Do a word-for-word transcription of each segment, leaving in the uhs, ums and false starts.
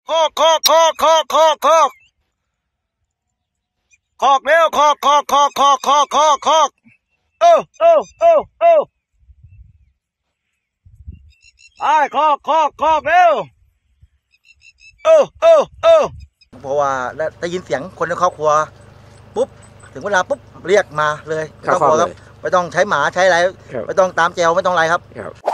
คอกคอกคอกคอกคอกคอกคอกเร็วคอกคอกคอกคอกคอกคอกคอกเออเออเออเออไอ้คอกคอกคอกเร็วเออเออเออเพราะว่าได้ยินเสียงคนในครอบครัวปุ๊บถึงเวลาปุ๊บเรียกมาเลยไม่ต้องกลัวครับไม่ต้องใช้หมาใช้อะไรไม่ต้องตามแจวไม่ต้องอะไรครับ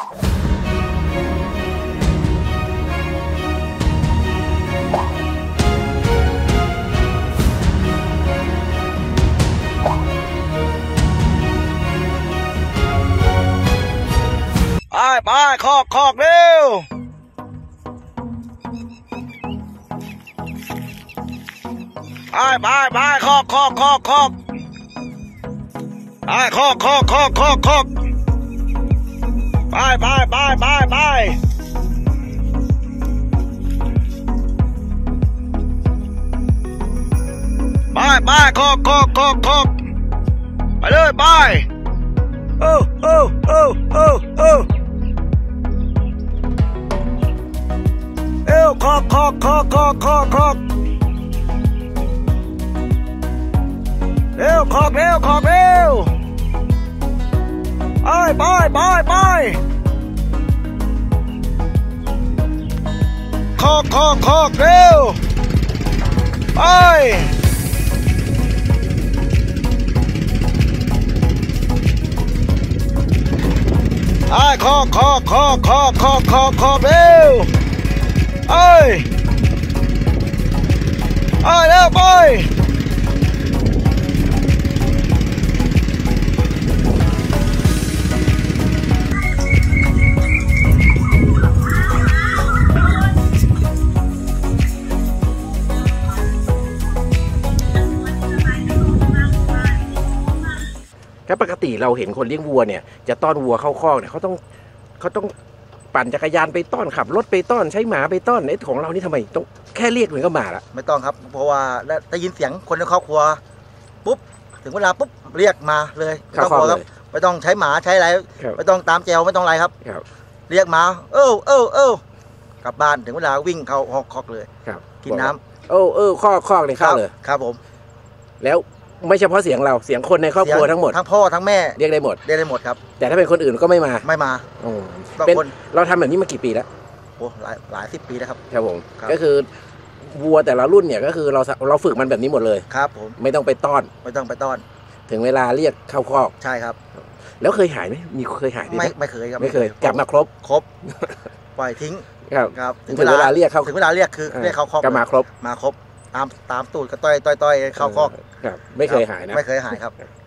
ไปไปคอกคอกเร็วไปไปไปคอกคอกคอกคอกไปคอกคอกคอกคอกคอกไปไปไปไปไปไปไปคอกคอกคอกคอกไปเลยไปโอ้โอ้โอ้โอ้โอ้เอ้คอกคอกคอกคอกคอกคอกเร็วคอกเร็วคอกเร็วไปไปไปไปคอกคอกคอกเร็วไปไอ้คอกคอกคอกคอกคอกคอกคอกเร็วไอ้ไอ้เร็วไปถ้าปกติเราเห็นคนเลี้ยงวัวเนี่ยจะต้อนวัวเข้าคอกเนี่ยเขาต้องเขาต้องปั่นจักรยานไปต้อนขับรถไปต้อนใช้หมาไปต้อนไอ้ของเรานี่ทำไมต้องแค่เรียกมันก็มาละไม่ต้องครับเพราะว่าได้ยินเสียงคนในครอบครัวปุ๊บถึงเวลาปุ๊บเรียกมาเลยไม่ต้องกลัวครับไม่ต้องใช้หมาใช้อะไรไม่ต้องตามแจวไม่ต้องอะไรครับเรียกมาเออเออเออกลับบ้านถึงเวลาวิ่งเข้าห้องคอกเลยกินน้ำเออเออคอกคอกเลยเข้าเลยครับผมแล้วไม่เฉพาะเสียงเราเสียงคนในครอบครัวทั้งหมดทั้งพ่อทั้งแม่เรียกได้หมดเรียกได้หมดครับแต่ถ้าเป็นคนอื่นก็ไม่มาไม่มาเป็นเราทำแบบนี้มากี่ปีแล้วโอ้หลายหลายสิบปีแล้วครับครับผมก็คือวัวแต่ละรุ่นเนี่ยก็คือเราเราฝึกมันแบบนี้หมดเลยครับผมไม่ต้องไปต้อนไม่ต้องไปต้อนถึงเวลาเรียกเข้าคอกใช่ครับแล้วเคยหายไหมมีเคยหายไหมไม่ไม่เคยครับไม่เคยกลับมาครบครบปล่อยทิ้งครับครับถึงเวลาเรียกเข้าถึงเวลาเรียกคือเรียกเข้าคอกกลับมาครบมาครบตามตามตูดก็ต้อยต้อยต้อยเข้าคอกครับไม่เคยหายนะไม่เคยหายครับ